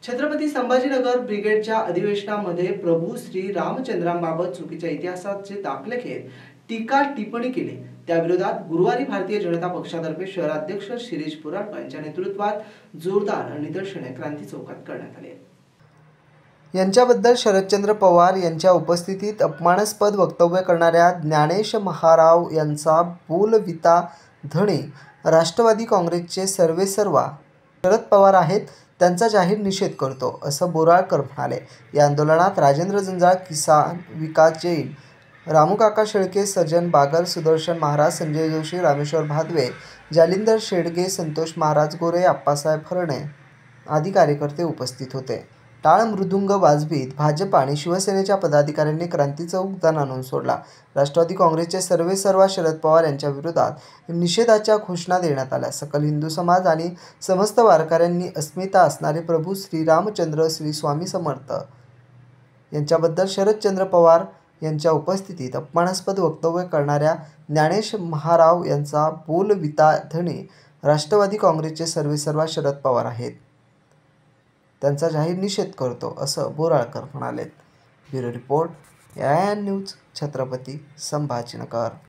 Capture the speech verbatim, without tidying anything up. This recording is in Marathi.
छत्रपती संभाजीनगर ब्रिगेडच्या अधिवेशनामध्ये प्रभू श्री रामचंद्रांबाबत चुकीच्या इतिहासाचे दाखले घेत टीका टिप्पणी केली। त्याविरोधात गुरुवारी भारतीय जनता पक्षातर्फे शहराध्यक्ष शिरीष पुराणकर यांच्या नेतृत्वात जोरदार निदर्शने क्रांती चौकात करण्यात आली। यांच्याबद्दल शरदचंद्र पवार यांच्या उपस्थितीत अपमानास्पद वक्तव्य करणाऱ्या ज्ञानेश महाराव यांचा बोलविता धणे राष्ट्रवादी काँग्रेसचे सर्वेसर्वा शरद पवार आहेत, त्यांचा जाहीर निषेध करतो, असं बोराळकर म्हणाले। या आंदोलनात राजेंद्र जंजाळ, किसान विकास जैन, रामूकाका शेळके, सज्जन बागर, सुदर्शन महाराज, संजय जोशी, रामेश्वर भादवे, जालिंदर शेडगे, संतोष महाराज गोरे, आप्पासाहेब हरणे आदी कार्यकर्ते उपस्थित होते। टाळ मृदुंग वाजवीत भाजप आणि शिवसेनेच्या पदाधिकाऱ्यांनी क्रांती चौक दण आणून सोडला। राष्ट्रवादी काँग्रेसचे सर्वेसर्वा शरद पवार यांच्या विरोधात निषेधाच्या घोषणा देण्यात आल्या। सकल हिंदू समाज आणि समस्त वारकऱ्यांनी अस्मिता असणारे प्रभू श्री रामचंद्र श्री स्वामी समर्थ यांच्याबद्दल शरदचंद्र पवार यांच्या उपस्थितीत अपमानास्पद वक्तव्य करणाऱ्या ज्ञानेश महाराव यांचा बोलविता धणे राष्ट्रवादी काँग्रेसचे सर्वेसर्वा शरद पवार आहेत, त्यांचा जाहीर निषेध करतो, असं बोराळकर म्हणाले। Bureau report, A I N news, Chhatrapati Sambhajinagar.